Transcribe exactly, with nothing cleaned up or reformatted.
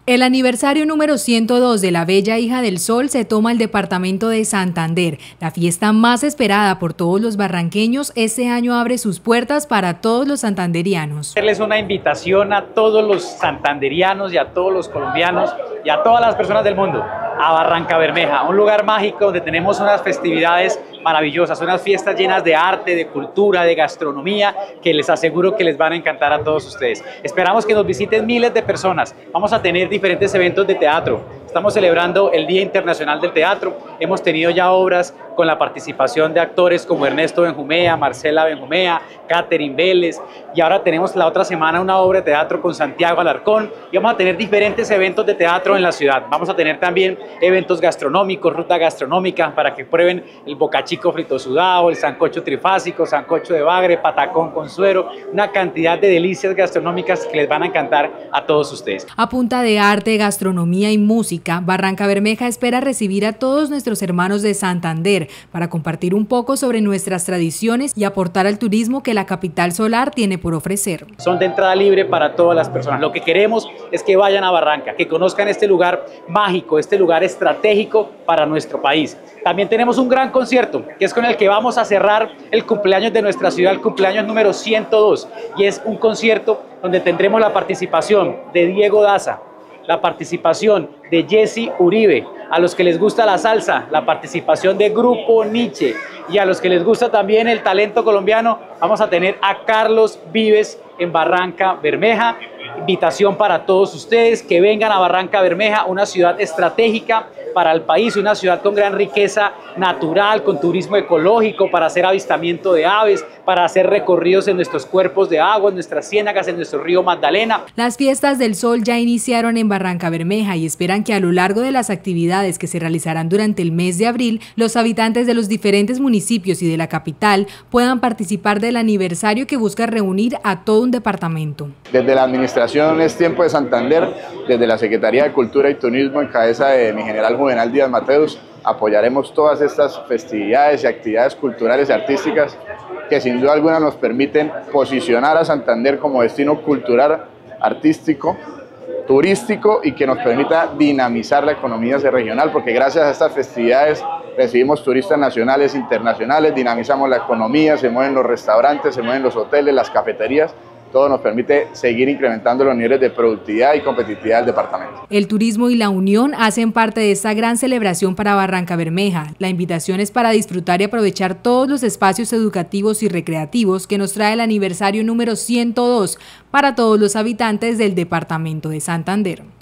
El aniversario número ciento dos de la Bella Hija del Sol se toma el departamento de Santander. La fiesta más esperada por todos los barranqueños este año abre sus puertas para todos los santanderianos. Hacerles una invitación a todos los santanderianos y a todos los colombianos y a todas las personas del mundo a Barranca Bermeja, un lugar mágico donde tenemos unas festividades maravillosas, unas fiestas llenas de arte, de cultura, de gastronomía, que les aseguro que les van a encantar a todos ustedes. Esperamos que nos visiten miles de personas. Vamos a tener diferentes eventos de teatro. Estamos celebrando el Día Internacional del Teatro. Hemos tenido ya obras con la participación de actores como Ernesto Benjumea, Marcela Benjumea, Catherine Vélez, y ahora tenemos la otra semana una obra de teatro con Santiago Alarcón, y vamos a tener diferentes eventos de teatro en la ciudad. Vamos a tener también eventos gastronómicos, ruta gastronómica, para que prueben el bocachico frito sudado, el sancocho trifásico, sancocho de bagre, patacón con suero, una cantidad de delicias gastronómicas que les van a encantar a todos ustedes. A punta de arte, gastronomía y música, Barranca Bermeja espera recibir a todos nuestros hermanos de Santander para compartir un poco sobre nuestras tradiciones y aportar al turismo que la capital solar tiene por ofrecer. Son de entrada libre para todas las personas. Lo que queremos es que vayan a Barranca, que conozcan este lugar mágico, este lugar estratégico para nuestro país. También tenemos un gran concierto, que es con el que vamos a cerrar el cumpleaños de nuestra ciudad, el cumpleaños número ciento dos, y es un concierto donde tendremos la participación de Diego Daza, la participación de Jesse Uribe, a los que les gusta la salsa, la participación de Grupo Nietzsche, y a los que les gusta también el talento colombiano, vamos a tener a Carlos Vives en Barranca Bermeja. Invitación para todos ustedes que vengan a Barranca Bermeja, una ciudad estratégica para el país, una ciudad con gran riqueza natural, con turismo ecológico, para hacer avistamiento de aves, para hacer recorridos en nuestros cuerpos de agua, en nuestras ciénagas, en nuestro río Magdalena. Las fiestas del sol ya iniciaron en Barranca Bermeja y esperan que a lo largo de las actividades que se realizarán durante el mes de abril, los habitantes de los diferentes municipios y de la capital puedan participar del aniversario que busca reunir a todo un departamento. Desde la Administración Es Tiempo de Santander, desde la Secretaría de Cultura y Turismo en cabeza de mi general Juvenal Díaz Mateus, apoyaremos todas estas festividades y actividades culturales y artísticas que sin duda alguna nos permiten posicionar a Santander como destino cultural, artístico, turístico y que nos permita dinamizar la economía regional, porque gracias a estas festividades recibimos turistas nacionales e internacionales, dinamizamos la economía, se mueven los restaurantes, se mueven los hoteles, las cafeterías. Todo nos permite seguir incrementando los niveles de productividad y competitividad del departamento. El turismo y la unión hacen parte de esta gran celebración para Barranca Bermeja. La invitación es para disfrutar y aprovechar todos los espacios educativos y recreativos que nos trae el aniversario número ciento dos para todos los habitantes del departamento de Santander.